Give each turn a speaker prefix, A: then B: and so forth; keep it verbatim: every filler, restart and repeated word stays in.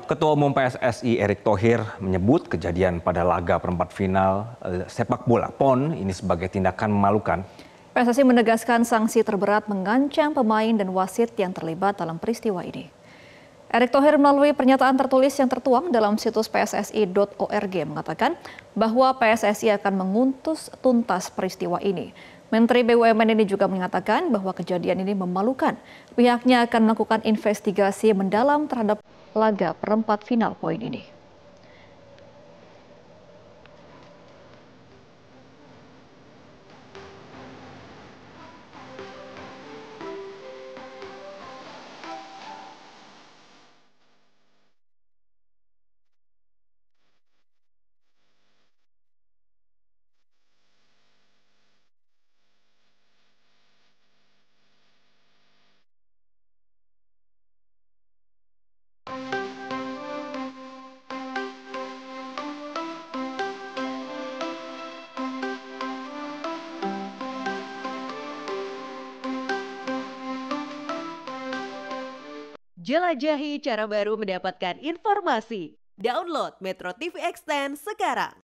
A: Ketua Umum P S S I Erick Thohir menyebut kejadian pada laga perempat final eh, sepak bola P O N ini sebagai tindakan memalukan.
B: P S S I menegaskan sanksi terberat mengancam pemain dan wasit yang terlibat dalam peristiwa ini. Erick Thohir melalui pernyataan tertulis yang tertuang dalam situs p s s i dot org mengatakan bahwa P S S I akan menguntus tuntas peristiwa ini. Menteri B U M N ini juga mengatakan bahwa kejadian ini memalukan. Pihaknya akan melakukan investigasi mendalam terhadap laga perempat final poin ini.
C: Jelajahi cara baru mendapatkan informasi. Download Metro T V Extend sekarang.